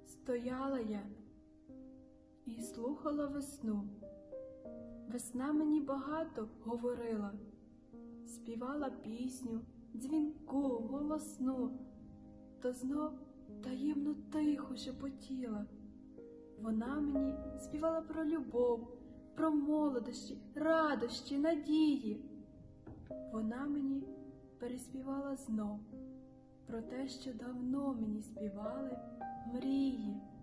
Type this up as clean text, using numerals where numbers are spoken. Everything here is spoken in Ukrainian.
Стояла я і слухала весну. Весна мені багато говорила, співала пісню, дзвінку, голосну, то знов таємно тихо шепотіла. Вона мені співала про любов, про молодощі, радощі, надії. Вона мені переспівала знов про те, що давно мені співали мрії.